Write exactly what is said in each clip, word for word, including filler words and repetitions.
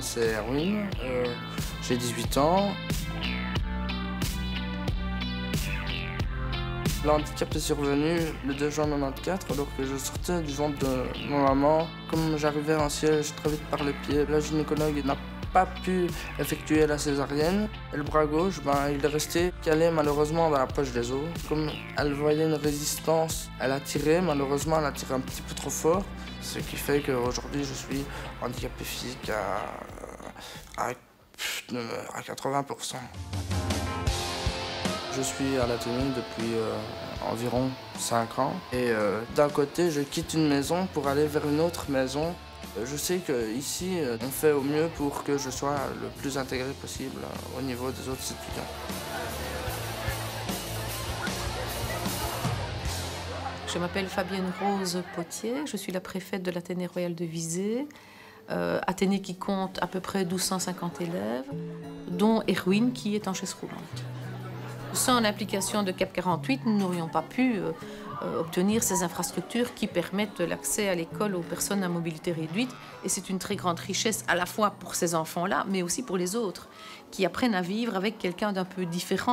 c'est Erwin, euh, j'ai dix-huit ans. Le handicap est survenu le deux juin mille neuf cent quatre-vingt-quatorze alors que je sortais du ventre de ma maman. Comme j'arrivais en siège très vite par les pieds, la gynécologue n'a pas pu effectuer la césarienne. Et le bras gauche, ben, il est resté calé malheureusement dans la poche des os. Comme elle voyait une résistance, elle a tiré. Malheureusement, elle a tiré un petit peu trop fort. Ce qui fait qu'aujourd'hui, je suis handicapé physique à, à, à quatre-vingts pour cent. Je suis à la tenue depuis euh, environ cinq ans et euh, d'un côté je quitte une maison pour aller vers une autre maison. Je sais qu'ici on fait au mieux pour que je sois le plus intégré possible euh, au niveau des autres étudiants. Je m'appelle Fabienne Rose Potier, je suis la préfète de l'Athénée royal de Visé. Euh, Athénée qui compte à peu près mille deux cent cinquante élèves, dont Erwin qui est en chaise roulante. Sans l'implication de CAP quarante-huit, nous n'aurions pas pu euh, euh, obtenir ces infrastructures qui permettent l'accès à l'école aux personnes à mobilité réduite. Et c'est une très grande richesse à la fois pour ces enfants-là, mais aussi pour les autres, qui apprennent à vivre avec quelqu'un d'un peu différent.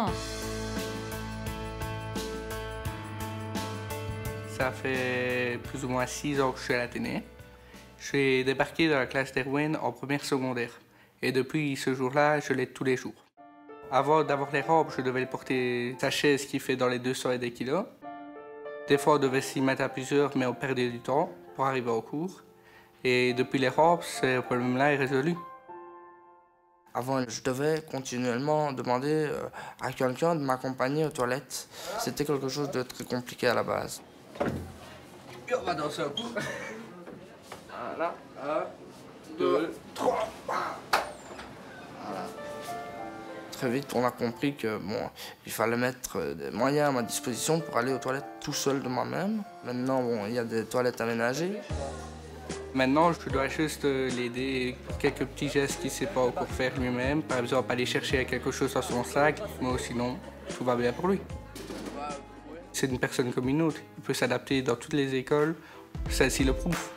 Ça fait plus ou moins six ans que je suis à l'Athénée. Je suis débarqué dans la classe d'Erwin en première secondaire. Et depuis ce jour-là, je l'aide tous les jours. Avant d'avoir les robes, je devais porter sa chaise qui fait dans les deux cents et des kilos. Des fois, on devait s'y mettre à plusieurs, mais on perdait du temps pour arriver au cours. Et depuis les robes, ce problème-là est résolu. Avant, je devais continuellement demander à quelqu'un de m'accompagner aux toilettes. C'était quelque chose de très compliqué à la base. Et on va danser un coup. Voilà. Un, deux, trois. Voilà. Très vite, on a compris que bon, il fallait mettre des moyens à ma disposition pour aller aux toilettes tout seul de moi-même. Maintenant, bon, il y a des toilettes aménagées. Maintenant, je dois juste l'aider, quelques petits gestes qu'il ne sait pas encore faire lui-même. Par exemple, aller chercher quelque chose dans son sac, mais sinon, tout va bien pour lui. C'est une personne comme une autre. Il peut s'adapter dans toutes les écoles. Celle-ci le prouve.